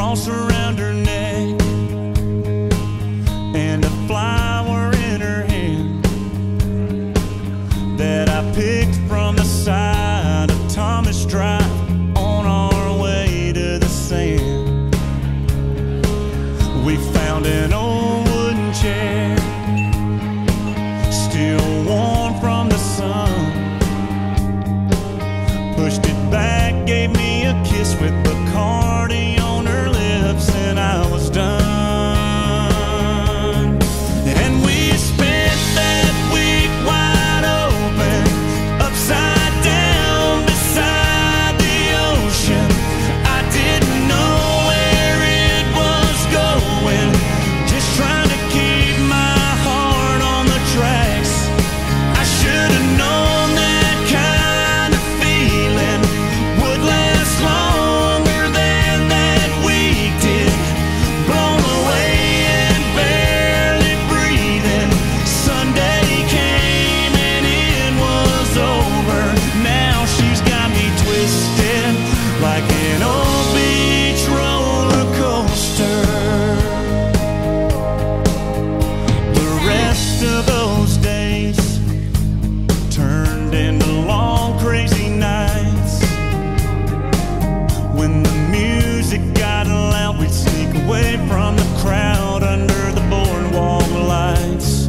cross around her neck and a flower in her hand that I picked from the side of Thomas Drive on our way to the sand. We found an old wooden chair, still warm from the sun. Pushed it back, gave me a kiss with Bacardi on her lips, and I was done. And we spent that week wide open, upside down beside the ocean. I didn't know where it was going, just trying to keep my heart on the tracks. I should have known that kind of feeling would last longer than that week did. Blown away and barely breathing. Sunday came and it was over. Now she's got me twisted like an old beach roller coaster. The rest of those days turned into long crazy nights. When the music got loud, we'd sneak away from the crowd under the boardwalk lights.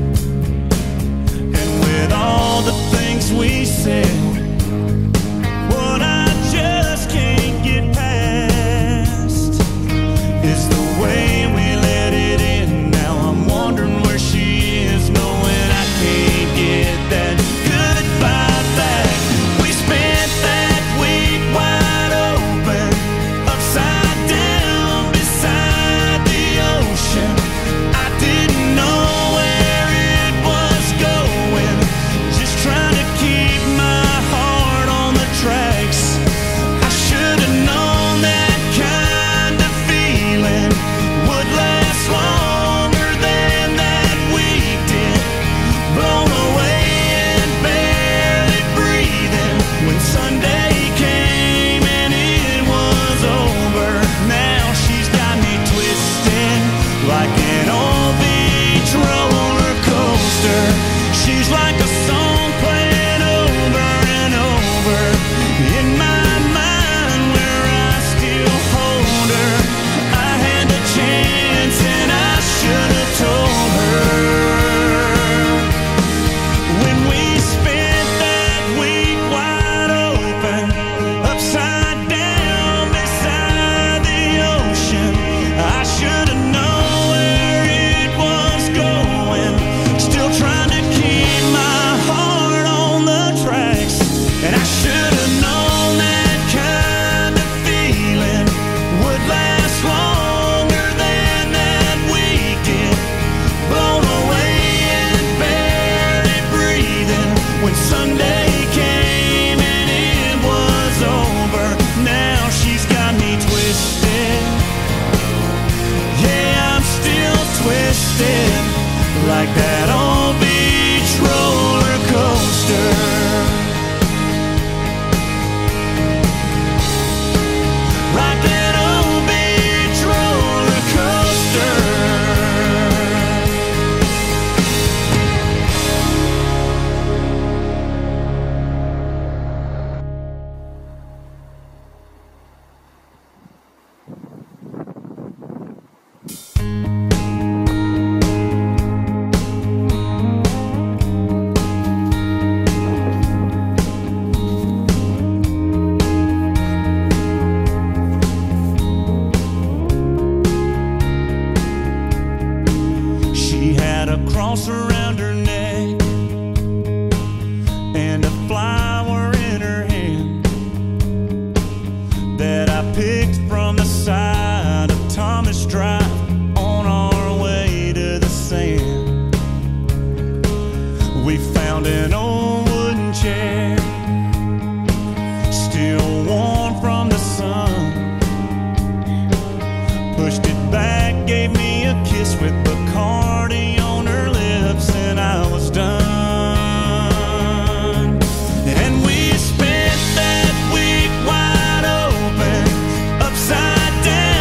And with all the things we said, what I just can't get past is the way we let it in. Now I'm wondering where she is, knowing I can't get that goodbye back. We spent that week wide open, upside down beside the ocean. I didn't know where it was going, just trying to keep my heart on the tracks. I should have known that kind of feeling would last longer than that week did. Blown away and barely breathing when Sunday came and it was over. Now she's got me twisted like an old beach roller coaster. She's like a song playing over and over in my mind, where I still hold her. I had the chance and I should have told her. When we spent that week wide open, upside down beside the ocean, I should have known where it was going, still trying to keep my heart on the tracks. And I should have known that kind of feeling would last longer than that week did. Blown away and barely breathing when Sunday came and it was over. Now she's got me twisted. Yeah, I'm still twisted like that old beach roller coaster. Like that old beach roller coaster. She had a cross around her neck and a flower in her hand that I picked from the side of Thomas Drive on our way to the sand. We found an old wooden chair, still warm from the sun. Pushed it back, gave me a kiss with Bacardi on her lips, and I was done. And we spent that week wide open, upside down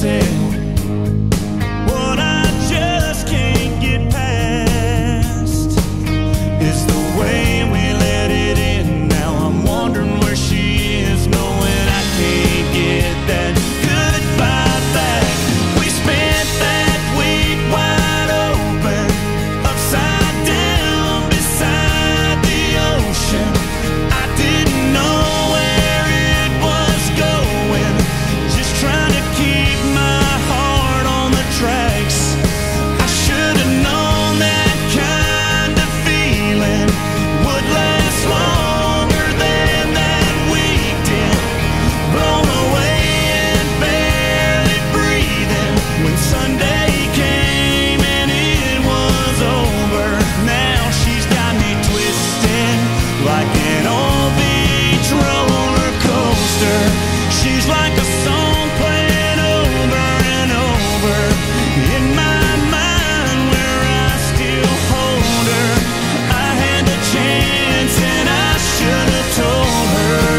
said, what I just can't get past is the way we let it in. Now I'm wondering where she is, knowing I can't get that goodbye back. We spent that week wide open, upside down beside the ocean. I didn't know where it was going, just trying to keep my heart on the tracks. I should have known that kind of feeling would last longer than that week did. Blown away and barely breathing when Sunday came and it was over. Now she's got me twisted like an old beach roller coaster. She's like a song playing over and over in my mind, where I still hold her. I had the chance and I should have told her.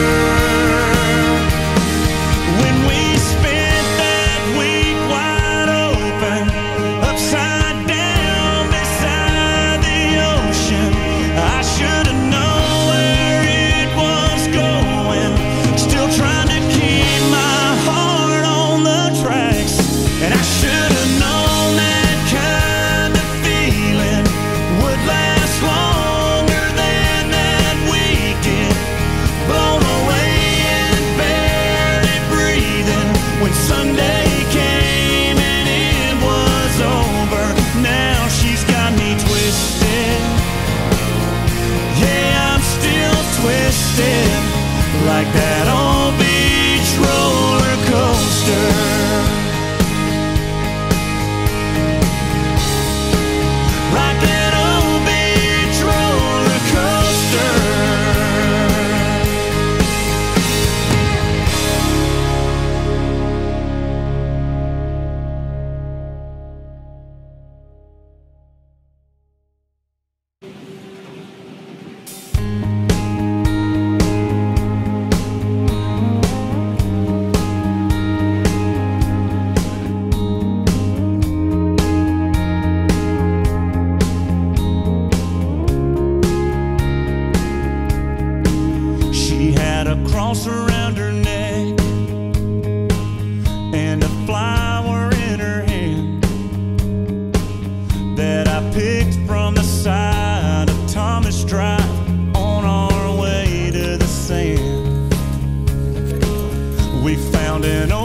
When we spent that week wide open, upside down beside the ocean, I should have known where it was going, still trying to keep my heart on the tracks. And I should have known that kind of feeling would last longer than that weekend. Blown away and barely breathing when Sunday came and it was over. Now she's got me twisted. Yeah, I'm still twisted like that old beach roller coaster. Like that old beach roller coaster. She had a cross around her neck and a flower in her hand that I picked from the side of Thomas Drive on our way to the sand. We found an old